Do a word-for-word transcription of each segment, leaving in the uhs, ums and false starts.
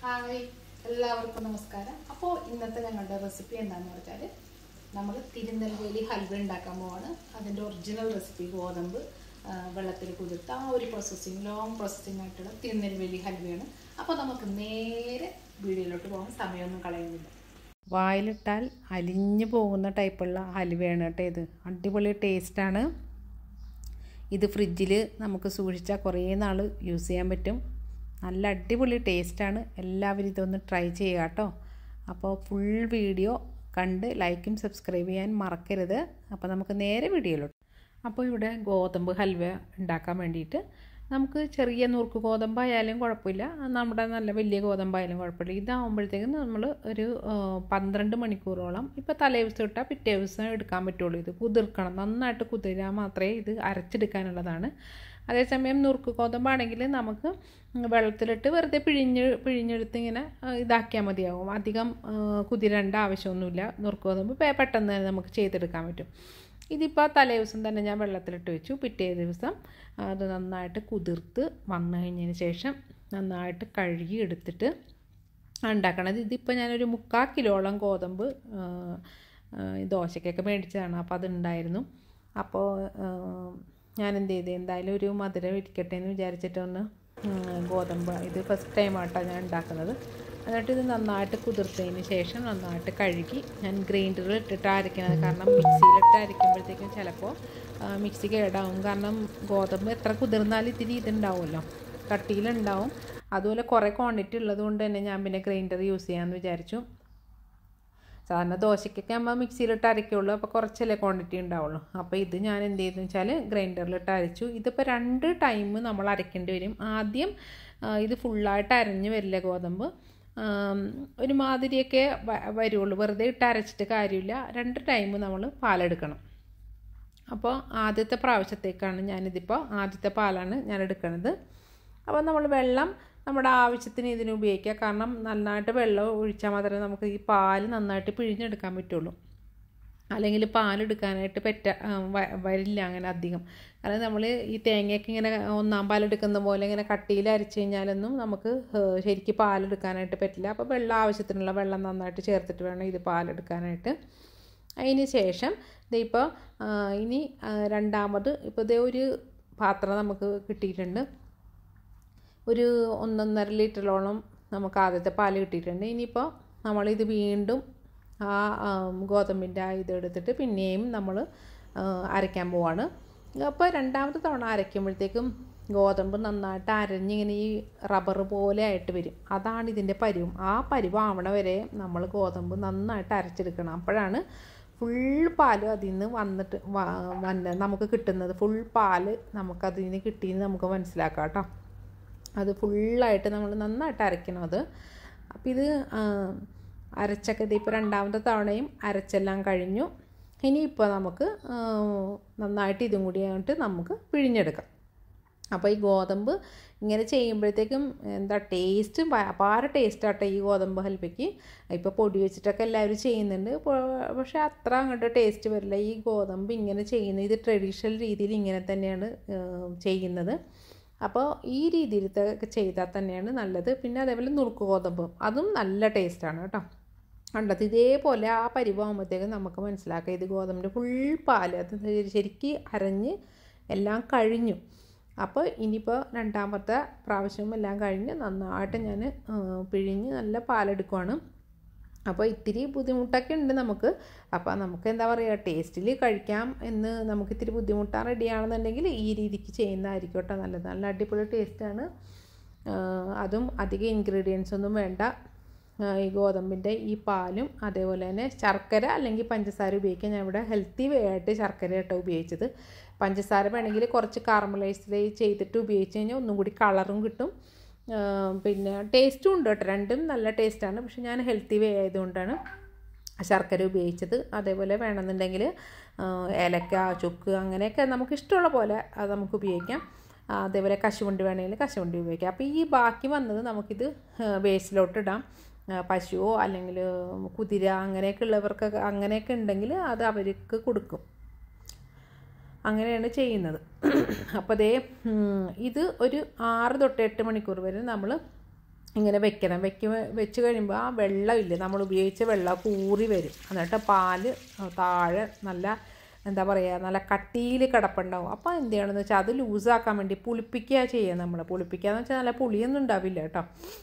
Hi എല്ലാവർക്കും നമസ്കാരം. അപ്പോൾ ഇന്നത്തെ ഞങ്ങളുടെ റെസിപ്പി എന്താണെന്ന് വെച്ചാൽ നമ്മൾ തിരുനെൽവേലി ഹൽവ ഉണ്ടാക്കാൻ പോവാണ്. അതിൻ്റെ ഒറിജിനൽ റെസിപ്പി ഗോതമ്പ് വെള്ളത്തിൽ കുതിർത്ത് ആ ഒരു പ്രോസസ്സിങ് ലോങ് പ്രോസസ്സിങ് ആയിട്ടുള്ള തിരുനെൽവേലി ഹൽവയാണ്. അപ്പോൾ നമുക്ക് നേരെ വീഡിയോയിലോട്ട് പോകാൻ സമയമൊന്നും കളയുന്നില്ല. വായിലിട്ടാൽ അലിഞ്ഞു പോകുന്ന ടൈപ്പുള്ള ഹൽവയാണ് കേട്ടോ ഇത്. അടിപൊളി ടേസ്റ്റാണ്. ഇത് ഫ്രിഡ്ജിൽ നമുക്ക് സൂക്ഷിച്ചാൽ കുറേ നാൾ യൂസ് ചെയ്യാൻ പറ്റും. നല്ല അടിപൊളി ടേസ്റ്റാണ്. എല്ലാവരും ഇതൊന്ന് ട്രൈ ചെയ്യുക കേട്ടോ. അപ്പോൾ ഫുൾ വീഡിയോ കണ്ട് ലൈക്കും സബ്സ്ക്രൈബ് ചെയ്യാൻ മറക്കരുത്. അപ്പോൾ നമുക്ക് നേരെ വീഡിയോയിലോട്ട്. അപ്പോൾ ഇവിടെ ഗോതമ്പ് ഹൽവ ഉണ്ടാക്കാൻ വേണ്ടിയിട്ട് നമുക്ക് ചെറിയ നുറുക്ക് ഗോതമ്പായാലും കുഴപ്പമില്ല, നമ്മുടെ നല്ല വലിയ ഗോതമ്പായാലും കുഴപ്പമില്ല. ഇതാകുമ്പോഴത്തേക്കും നമ്മൾ ഒരു പന്ത്രണ്ട് മണിക്കൂറോളം ഇപ്പോൾ തലേ ദിവസം ഇട്ടാൽ പിറ്റേ ദിവസം എടുക്കാൻ പറ്റുള്ളൂ. ഇത് കുതിർക്കണം, നന്നായിട്ട് കുതിരാൻ മാത്രമേ ഇത് അരച്ചെടുക്കാനുള്ളതാണ്. അതേസമയം നുറുക്ക് ഗോതമ്പാണെങ്കിൽ നമുക്ക് വെള്ളത്തിലിട്ട് വെറുതെ പിഴിഞ്ഞ് പിഴിഞ്ഞെടുത്ത് ഇങ്ങനെ ഇതാക്കിയാൽ മതിയാവും. അധികം കുതിരേണ്ട ആവശ്യമൊന്നുമില്ല. നുറുക്ക് ഗോതമ്പ് പെട്ടെന്ന് തന്നെ നമുക്ക് ചെയ്തെടുക്കാൻ പറ്റും. ഇതിപ്പോൾ തലേ ദിവസം തന്നെ ഞാൻ വെള്ളത്തിലിട്ട് വെച്ചു. പിറ്റേ ദിവസം അത് നന്നായിട്ട് കുതിർത്ത് വന്നു കഴിഞ്ഞതിന് ശേഷം നന്നായിട്ട് കഴുകി എടുത്തിട്ട് ഉണ്ടാക്കണത്. ഇതിപ്പോൾ ഞാനൊരു മുക്കാൽ കിലോളം ഗോതമ്പ് ദോശയ്ക്കൊക്കെ മേടിച്ചതാണ്. അപ്പോൾ അതുണ്ടായിരുന്നു. അപ്പോൾ ഞാൻ എന്ത് ചെയ്ത് എന്തായാലും ഒരു മധുരം ഇരിക്കട്ടെ എന്ന് വിചാരിച്ചിട്ടൊന്ന് ഗോതമ്പ് ഇത് ഫസ്റ്റ് ടൈമായിട്ടാണ് ഞാൻ ഉണ്ടാക്കുന്നത്. എന്നിട്ട് ഇത് നന്നായിട്ട് കുതിർത്തതിന് ശേഷം നന്നായിട്ട് കഴുകി ഞാൻ ഗ്രൈൻഡറിൽ ഇട്ടിട്ട് അരയ്ക്കുന്നത്. കാരണം മിക്സിയിലിട്ട് അരയ്ക്കുമ്പോഴത്തേക്കും ചിലപ്പോൾ മിക്സി കേടാവും. കാരണം ഗോതമ്പ് എത്ര കുതിർന്നാലും ഇത്തിരി ഇതുണ്ടാവുമല്ലോ, കട്ടിയിലുണ്ടാവും. അതുപോലെ കുറേ ക്വാണ്ടിറ്റി ഉള്ളത് കൊണ്ട് തന്നെ ഞാൻ പിന്നെ ഗ്രൈൻഡർ യൂസ് ചെയ്യാമെന്ന് വിചാരിച്ചു. സാധാരണ ദോശയ്ക്കൊക്കെ നമ്മൾ മിക്സിയിലിട്ട് അരയ്ക്കുള്ളൂ, അപ്പോൾ കുറച്ചല്ലേ ക്വാണ്ടിറ്റി ഉണ്ടാവുള്ളൂ. അപ്പോൾ ഇത് ഞാൻ എന്ത് ചെയ്തെന്ന് വെച്ചാൽ ഗ്രൈൻഡറിലിട്ട് അരച്ചു. ഇതിപ്പോൾ രണ്ട് ടൈം നമ്മൾ അരയ്ക്കേണ്ടി വരും. ആദ്യം ഇത് ഫുള്ളായിട്ട് അരഞ്ഞ് വരില്ല ഗോതമ്പ്, ഒരുമാതിരിയൊക്കെ വരുള്ളൂ. വെറുതെ ഇട്ട് അരച്ചിട്ട് കാര്യമില്ല. രണ്ട് ടൈം നമ്മൾ പാലെടുക്കണം. അപ്പോൾ ആദ്യത്തെ പ്രാവശ്യത്തേക്കാണ് ഞാനിതിപ്പോൾ ആദ്യത്തെ പാലാണ് ഞാൻ എടുക്കുന്നത്. അപ്പോൾ നമ്മൾ വെള്ളം നമ്മുടെ ആവശ്യത്തിന് ഇതിന് ഉപയോഗിക്കുക. കാരണം നന്നായിട്ട് വെള്ളം ഒഴിച്ചാൽ മാത്രമേ നമുക്ക് ഈ പാൽ നന്നായിട്ട് പിഴിഞ്ഞെടുക്കാൻ പറ്റുള്ളൂ. അല്ലെങ്കിൽ പാലെടുക്കാനായിട്ട് പറ്റ വരില്ല അങ്ങനെ അധികം. കാരണം നമ്മൾ ഈ തേങ്ങയൊക്കെ ഇങ്ങനെ ഒന്നാം പാലെടുക്കുന്ന പോലെ ഇങ്ങനെ കട്ടിയിൽ അരച്ച് കഴിഞ്ഞാലൊന്നും നമുക്ക് ശരിക്കും പാലെടുക്കാനായിട്ട് പറ്റില്ല. അപ്പോൾ വെള്ളം ആവശ്യത്തിനുള്ള വെള്ളം നന്നായിട്ട് ചേർത്തിട്ട് വേണം ഇത് പാലെടുക്കാനായിട്ട്. അതിന് ശേഷം ഇതിപ്പോൾ ഇനി രണ്ടാമത് ഇപ്പോൾ ഇതേ ഒരു പാത്രം നമുക്ക് കിട്ടിയിട്ടുണ്ട്. ഒരു ഒന്നൊന്നര ലിറ്ററോളം നമുക്ക് ആദ്യത്തെ പാൽ കിട്ടിയിട്ടുണ്ട്. ഇനിയിപ്പോൾ നമ്മളിത് വീണ്ടും ആ ഗോതമ്പിൻ്റെ ആ ഇതെടുത്തിട്ട് പിന്നെയും നമ്മൾ അരയ്ക്കാൻ പോവാണ്. അപ്പോൾ രണ്ടാമത്തെ തവണ അരയ്ക്കുമ്പോഴത്തേക്കും ഗോതമ്പ് നന്നായിട്ട് അരഞ്ഞിങ്ങനെ ഈ റബ്ബർ പോലെ ആയിട്ട് വരും. അതാണ് ഇതിൻ്റെ പരുവം. ആ പരുവാവണ വരെ നമ്മൾ ഗോതമ്പ് നന്നായിട്ട് അരച്ചെടുക്കണം. അപ്പോഴാണ് ഫുൾ പാൽ അതിൽ നിന്ന് വന്നിട്ട് വന്ന നമുക്ക് കിട്ടുന്നത്. ഫുൾ പാൽ നമുക്കതിൽ നിന്ന് കിട്ടിയെന്ന് നമുക്ക് മനസ്സിലാക്കാം കേട്ടോ. അത് ഫുള്ളായിട്ട് നമ്മൾ നന്നായിട്ട് അരയ്ക്കണം അത്. അപ്പോൾ ഇത് അരച്ചൊക്കെ ഇതിപ്പോൾ രണ്ടാമത്തെ തവണയും അരച്ചെല്ലാം കഴിഞ്ഞു. ഇനിയിപ്പോൾ നമുക്ക് നന്നായിട്ട് ഇതും കൂടി ആയിട്ട് നമുക്ക് പിഴിഞ്ഞെടുക്കാം. അപ്പോൾ ഈ ഗോതമ്പ് ഇങ്ങനെ ചെയ്യുമ്പോഴത്തേക്കും എന്താ ടേസ്റ്റ് അപാര ടേസ്റ്റാട്ടോ ഈ ഗോതമ്പ് ഹൽവയ്ക്ക്. ഇപ്പോൾ പൊടി വെച്ചിട്ടൊക്കെ എല്ലാവരും ചെയ്യുന്നുണ്ട്, പക്ഷേ അത്ര അങ്ങോട്ട് ടേസ്റ്റ് വരില്ല. ഈ ഗോതമ്പ് ഇങ്ങനെ ചെയ്യുന്നത് ഇത് ട്രഡീഷണൽ രീതിയിൽ ഇങ്ങനെ തന്നെയാണ് ചെയ്യുന്നത്. അപ്പോൾ ഈ രീതിയിലത്തെ ചെയ്താൽ തന്നെയാണ് നല്ലത്. പിന്നെ അതേപോലെ നുറുക്ക് ഗോതമ്പ് അതും നല്ല ടേസ്റ്റാണ് കേട്ടോ. കണ്ടത് ഇതേപോലെ ആ പരിവാകുമ്പോഴത്തേക്കും നമുക്ക് മനസ്സിലാക്കാം ഇത് ഗോതമ്പിൻ്റെ ഫുൾ പാൽ അത് ശരിക്ക് അരഞ്ഞ് എല്ലാം കഴിഞ്ഞു. അപ്പോൾ ഇനിയിപ്പോൾ രണ്ടാമത്തെ പ്രാവശ്യം എല്ലാം കഴിഞ്ഞ് നന്നായിട്ട് ഞാൻ പിഴിഞ്ഞ് നല്ല പാലെടുക്കുവാണ്. അപ്പോൾ ഇത്തിരി ബുദ്ധിമുട്ടൊക്കെ ഉണ്ട് നമുക്ക്. അപ്പോൾ നമുക്ക് എന്താ പറയുക, ടേസ്റ്റിൽ കഴിക്കാം എന്ന് നമുക്ക് ഇത്തിരി ബുദ്ധിമുട്ടാണ്. റെഡിയാണെന്നുണ്ടെങ്കിൽ ഈ രീതിക്ക് ചെയ്യുന്നതായിരിക്കും കേട്ടോ നല്ലത്. നല്ല അടിപൊളി ടേസ്റ്റാണ്. അതും അധികം ഇൻഗ്രീഡിയൻസ് ഒന്നും വേണ്ട. ഈ ഗോതമ്പിൻ്റെ ഈ പാലും അതേപോലെ തന്നെ ശർക്കര അല്ലെങ്കിൽ പഞ്ചസാര ഉപയോഗിക്കാം. ഞാൻ ഇവിടെ ഹെൽത്തി വേ ആയിട്ട് ശർക്കര കേട്ടോ ഉപയോഗിച്ചത്. പഞ്ചസാര വേണമെങ്കിൽ കുറച്ച് കാർമലൈസ് ചെയ്തിട്ട് ഉപയോഗിച്ച് കഴിഞ്ഞാൽ ഒന്നും കൂടി കളറും കിട്ടും, പിന്നെ ടേസ്റ്റും ഉണ്ട് കേട്ടോ. രണ്ടും നല്ല ടേസ്റ്റാണ്. പക്ഷെ ഞാൻ ഹെൽത്തി വേ ആയതുകൊണ്ടാണ് ശർക്കര ഉപയോഗിച്ചത്. അതേപോലെ വേണമെന്നുണ്ടെങ്കിൽ ഏലക്ക, ചുക്ക് അങ്ങനെയൊക്കെ നമുക്ക് ഇഷ്ടമുള്ള പോലെ അത് നമുക്ക് ഉപയോഗിക്കാം. അതേപോലെ കശുവണ്ടി വേണമെങ്കിൽ കശുവണ്ടി ഉപയോഗിക്കാം. അപ്പോൾ ഈ ബാക്കി വന്നത് നമുക്കിത് വേസ്റ്റിലോട്ട് ഇടാം. പശുവോ അല്ലെങ്കിൽ കുതിര അങ്ങനെയൊക്കെ ഉള്ളവർക്കൊക്കെ അങ്ങനെയൊക്കെ ഉണ്ടെങ്കിൽ അത് അവർക്ക് കൊടുക്കും. അങ്ങനെയാണ് ചെയ്യുന്നത്. അപ്പോൾ ദേ ഇത് ഒരു ആറ് തൊട്ട് എട്ട് മണിക്കൂർ വരെ നമ്മൾ ഇങ്ങനെ വെക്കണം. വെക്കുമ്പോൾ വെച്ച് കഴിയുമ്പോൾ ആ വെള്ളമില്ലേ, നമ്മൾ ഉപയോഗിച്ച വെള്ളം കൂറി വരും. എന്നിട്ട് പാല് താഴെ നല്ല എന്താ പറയുക, നല്ല കട്ടിയിൽ കിടപ്പുണ്ടാവും. അപ്പോൾ എന്ത് ചെയ്യണമെന്ന് വെച്ചാൽ അത് ലൂസാക്കാൻ വേണ്ടി പുളിപ്പിക്കുക ചെയ്യുക. നമ്മൾ പുളിപ്പിക്കുക എന്ന് വെച്ചാൽ നല്ല പുളിയൊന്നും ഉണ്ടാവില്ല കേട്ടോ.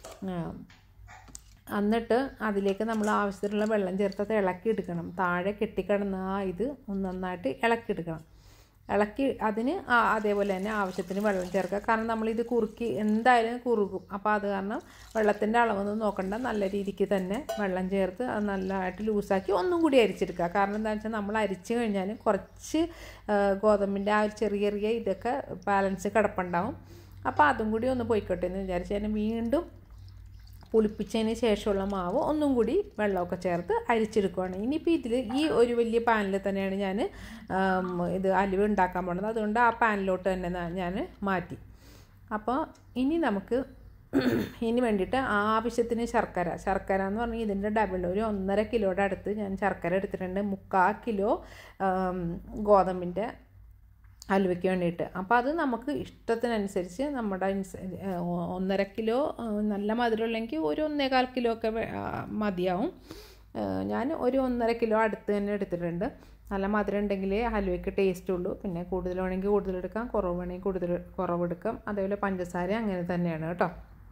എന്നിട്ട് അതിലേക്ക് നമ്മൾ ആവശ്യത്തിനുള്ള വെള്ളം ചേർത്തത് ഇളക്കിയെടുക്കണം. താഴെ കെട്ടിക്കിടന്ന ആ ഇത് ഒന്ന് നന്നായിട്ട് ഇളക്കിയെടുക്കണം. ഇളക്കി അതിന് അതേപോലെ തന്നെ ആവശ്യത്തിന് വെള്ളം ചേർക്കുക. കാരണം നമ്മളിത് കുറുക്കി എന്തായാലും കുറുകും. അപ്പോൾ അത് കാരണം വെള്ളത്തിൻ്റെ അളവൊന്നും നോക്കണ്ട, നല്ല രീതിക്ക് തന്നെ വെള്ളം ചേർത്ത് അത് നല്ലതായിട്ട് ലൂസാക്കി ഒന്നും കൂടി അരിച്ചെടുക്കുക. കാരണം എന്താണെന്ന് വെച്ചാൽ നമ്മൾ അരിച്ച് കഴിഞ്ഞാൽ കുറച്ച് ഗോതമ്പിൻ്റെ ആ ഒരു ചെറിയ ചെറിയ ഇതൊക്കെ ബാലൻസ് കിടപ്പുണ്ടാവും. അപ്പോൾ അതും കൂടി ഒന്ന് പോയിക്കോട്ടെ എന്ന് വിചാരിച്ച് ഞാൻ വീണ്ടും പുളിപ്പിച്ചതിന് ശേഷമുള്ള മാവ് ഒന്നും കൂടി വെള്ളമൊക്കെ ചേർത്ത് അരിച്ചെടുക്കുകയാണ്. ഇനിയിപ്പോൾ ഇതിൽ ഈ ഒരു വലിയ പാനിൽ തന്നെയാണ് ഞാൻ ഇത് ഹലുവ ഉണ്ടാക്കാൻ പോകുന്നത്. അതുകൊണ്ട് ആ പാനിലോട്ട് തന്നെ ഞാൻ മാറ്റി. അപ്പോൾ ഇനി നമുക്ക് ഇനി വേണ്ടിയിട്ട് ആവശ്യത്തിന് ശർക്കര ശർക്കര എന്ന് പറഞ്ഞാൽ ഇതിൻ്റെ ഡബിൾ ഒരു ഒന്നര കിലോയുടെ അടുത്ത് ഞാൻ ശർക്കര എടുത്തിട്ടുണ്ട്. മുക്കാൽ കിലോ ഗോതമ്പിൻ്റെ ഹലുവയ്ക്ക് വേണ്ടിയിട്ട്. അപ്പോൾ അത് നമുക്ക് ഇഷ്ടത്തിനനുസരിച്ച് നമ്മുടെ ഒന്നര കിലോ നല്ല മധുരമുള്ളെങ്കിൽ ഒരു ഒന്നേകാൽ കിലോ ഒക്കെ മതിയാവും. ഞാൻ ഒരു ഒന്നര കിലോ അടുത്ത് തന്നെ എടുത്തിട്ടുണ്ട്. നല്ല മധുരം ഉണ്ടെങ്കിലേ ഹലുവയ്ക്ക് ടേസ്റ്റ് ഉള്ളൂ. പിന്നെ കൂടുതൽ വേണമെങ്കിൽ കൂടുതലെടുക്കാം, കുറവ് വേണമെങ്കിൽ കൂടുതൽ കുറവെടുക്കാം. അതേപോലെ പഞ്ചസാര അങ്ങനെ തന്നെയാണ് കേട്ടോ.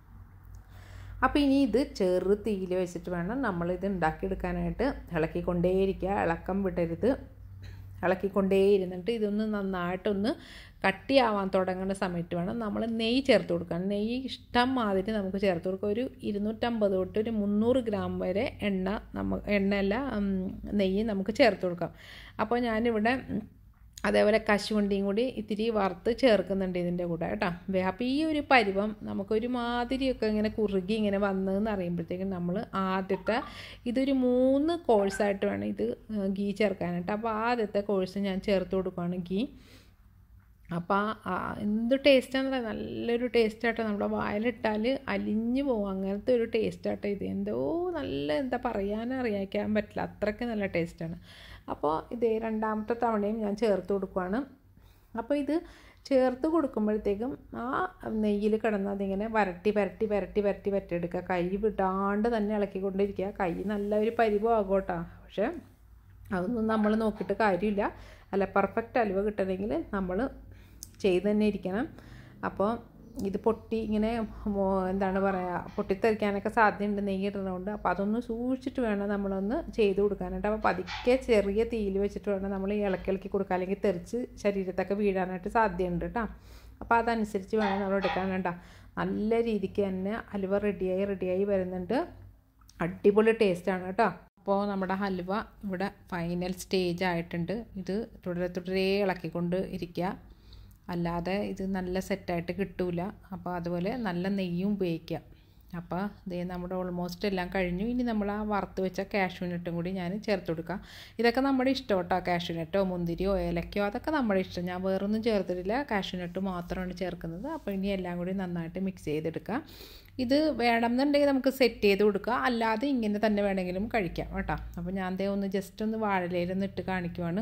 അപ്പോൾ ഇനി ഇത് ചെറു തീയിൽ വെച്ചിട്ട് വേണം നമ്മളിത് ഉണ്ടാക്കിയെടുക്കാനായിട്ട്. ഇളക്കിക്കൊണ്ടേയിരിക്കുക, ഇളക്കം വിടരുത്. ഇളക്കിക്കൊണ്ടേ ഇരുന്നിട്ട് ഇതൊന്ന് നന്നായിട്ടൊന്ന് കട്ടിയാവാൻ തുടങ്ങുന്ന സമയത്ത് വേണം നമ്മൾ നെയ്യ് ചേർത്ത് കൊടുക്കാൻ. നെയ്യ് ഇഷ്ടം മാതിരി നമുക്ക് ചേർത്ത് കൊടുക്കുക. ഒരു ഇരുന്നൂറ്റമ്പത് തൊട്ട് ഒരു മുന്നൂറ് ഗ്രാം വരെ എണ്ണ നമ്മ എണ്ണയല്ല നെയ്യ് നമുക്ക് ചേർത്ത് കൊടുക്കാം. അപ്പോൾ ഞാനിവിടെ അതേപോലെ കശുവണ്ടിയും കൂടി ഇത്തിരി വറുത്ത് ചേർക്കുന്നുണ്ട് ഇതിൻ്റെ കൂടെ കേട്ടോ. അപ്പോൾ ഈ ഒരു പരുവം നമുക്കൊരു മാതിരിയൊക്കെ ഇങ്ങനെ കുറുകി ഇങ്ങനെ വന്നതെന്ന് അറിയുമ്പോഴത്തേക്കും നമ്മൾ ആദ്യത്തെ ഇതൊരു മൂന്ന് കോഴ്സായിട്ട് വേണം ഇത് ഗീ ചേർക്കാനായിട്ട്. അപ്പോൾ ആദ്യത്തെ കോഴ്സ് ഞാൻ ചേർത്ത് കൊടുക്കുകയാണ് ഗീ. അപ്പോൾ എന്ത് ടേസ്റ്റാണെന്ന് പറയാം, നല്ലൊരു ടേസ്റ്റാട്ടോ. നമ്മുടെ വായിലിട്ടാൽ അലിഞ്ഞു പോകും, അങ്ങനത്തെ ഒരു ടേസ്റ്റാട്ടോ ഇത്. എന്തോ നല്ല എന്താ പറയാനറിയാക്കാൻ പറ്റില്ല, അത്രയ്ക്ക് നല്ല ടേസ്റ്റാണ്. അപ്പോൾ ഇതേ രണ്ടാമത്തെ തവണയും ഞാൻ ചേർത്ത് കൊടുക്കുകയാണ്. അപ്പോൾ ഇത് ചേർത്ത് കൊടുക്കുമ്പോഴത്തേക്കും ആ നെയ്യിൽ കിടന്ന് അതിങ്ങനെ വരട്ടി വരട്ടി വരട്ടി വരട്ടി വരട്ടിയെടുക്കുക. കൈ വിടാണ്ട് തന്നെ ഇളക്കിക്കൊണ്ടിരിക്കുക. കൈ നല്ല ഒരു പരിവാകും കേട്ടോ. പക്ഷേ അതൊന്നും നമ്മൾ നോക്കിയിട്ട് കാര്യമില്ല. അല്ല, പെർഫെക്റ്റ് ഹലുവ കിട്ടണമെങ്കിൽ നമ്മൾ ചെയ്ത് തന്നെ ഇരിക്കണം. അപ്പോൾ ഇത് പൊട്ടി ഇങ്ങനെ എന്താണ് പറയുക, പൊട്ടിത്തെറിക്കാനൊക്കെ സാധ്യതയുണ്ട് നെയ്യ് ഇടുന്നതുകൊണ്ട്. അപ്പോൾ അതൊന്ന് സൂക്ഷിച്ചിട്ട് വേണം നമ്മളൊന്ന് ചെയ്ത് കൊടുക്കാനായിട്ട്. അപ്പോൾ പതുക്കെ ചെറിയ തീയിൽ വെച്ചിട്ട് വേണം നമ്മൾ ഈ ഇളക്കി ഇളക്കി കൊടുക്കുക, അല്ലെങ്കിൽ തെറിച്ച് ശരീരത്തൊക്കെ വീഴാനായിട്ട് സാധ്യതയുണ്ട് കേട്ടോ. അപ്പോൾ അതനുസരിച്ച് വേണം നമ്മൾ എടുക്കാൻ കേട്ടോ. നല്ല രീതിക്ക് തന്നെ ഹലുവ റെഡിയായി റെഡിയായി വരുന്നുണ്ട്. അടിപൊളി ടേസ്റ്റാണ് കേട്ടോ. അപ്പോൾ നമ്മുടെ ഹലുവ ഇവിടെ ഫൈനൽ സ്റ്റേജ് ആയിട്ടുണ്ട്. ഇത് തുടരെ തുടരെ ഇളക്കിക്കൊണ്ട് ഇരിക്കുക, അല്ലാതെ ഇത് നല്ല സെറ്റായിട്ട് കിട്ടൂല. അപ്പോൾ അതുപോലെ നല്ല നെയ്യും ഉപയോഗിക്കുക. അപ്പോൾ ഇതേ നമ്മുടെ ഓൾമോസ്റ്റ് എല്ലാം കഴിഞ്ഞു. ഇനി നമ്മൾ ആ വറുത്ത് വെച്ച കാഷ്യൂനട്ടും കൂടി ഞാൻ ചേർത്ത് കൊടുക്കാം. ഇതൊക്കെ നമ്മുടെ ഇഷ്ടം കേട്ടോ. കാഷ്യൂനട്ടോ മുന്തിരിയോ ഏലക്കയോ അതൊക്കെ നമ്മുടെ ഇഷ്ടം. ഞാൻ വേറൊന്നും ചേർത്തിട്ടില്ല, കാഷ്യൂനട്ട് മാത്രമാണ് ചേർക്കുന്നത്. അപ്പോൾ ഇനി എല്ലാം കൂടി നന്നായിട്ട് മിക്സ് ചെയ്തെടുക്കുക. ഇത് വേണമെന്നുണ്ടെങ്കിൽ നമുക്ക് സെറ്റ് ചെയ്ത് കൊടുക്കുക, അല്ലാതെ ഇങ്ങനെ തന്നെ വേണമെങ്കിലും കഴിക്കാം കേട്ടോ. അപ്പോൾ ഞാൻ ദേ ഒന്ന് ജസ്റ്റ് ഒന്ന് വാഴയിലൊന്ന് ഇട്ട് കാണിക്കുവാണ്.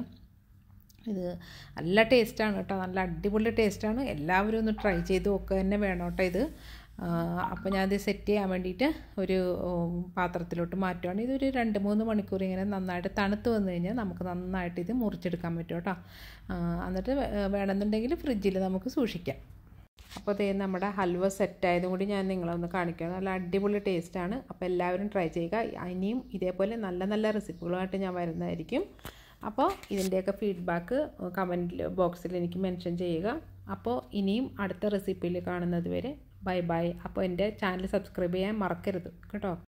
ഇത് നല്ല ടേസ്റ്റാണ് കേട്ടോ, നല്ല അടിപൊളി ടേസ്റ്റാണ്. എല്ലാവരും ഒന്ന് ട്രൈ ചെയ്ത് നോക്കുക തന്നെ വേണം കേട്ടോ ഇത്. അപ്പോൾ ഞാനത് സെറ്റ് ചെയ്യാൻ വേണ്ടിയിട്ട് ഒരു പാത്രത്തിലോട്ട് മാറ്റുവാണ്. ഇതൊരു രണ്ട് മൂന്ന് മണിക്കൂർ ഇങ്ങനെ നന്നായിട്ട് തണുത്ത് വന്നു കഴിഞ്ഞാൽ നമുക്ക് നന്നായിട്ട് ഇത് മുറിച്ചെടുക്കാൻ പറ്റും കേട്ടോ. എന്നിട്ട് വേണമെന്നുണ്ടെങ്കിൽ ഫ്രിഡ്ജിൽ നമുക്ക് സൂക്ഷിക്കാം. അപ്പോൾ അതേ നമ്മുടെ ഹൽവ സെറ്റായതും കൂടി ഞാൻ നിങ്ങളൊന്ന് കാണിക്കുകയാണ്. നല്ല അടിപൊളി ടേസ്റ്റാണ്. അപ്പോൾ എല്ലാവരും ട്രൈ ചെയ്യുക. ഇനിയും ഇതേപോലെ നല്ല നല്ല റെസിപ്പികളുമായിട്ട് ഞാൻ വരുന്നതായിരിക്കും. അപ്പോൾ ഇതിൻ്റെയൊക്കെ ഫീഡ്ബാക്ക് കമൻറ്റ് ബോക്സിൽ എനിക്ക് മെൻഷൻ ചെയ്യുക. അപ്പോൾ ഇനിയും അടുത്ത റെസിപ്പിയിൽ കാണുന്നത് വരെ ബൈ ബൈ. അപ്പോൾ എൻ്റെ ചാനൽ സബ്സ്ക്രൈബ് ചെയ്യാൻ മറക്കരുത് കേട്ടോ.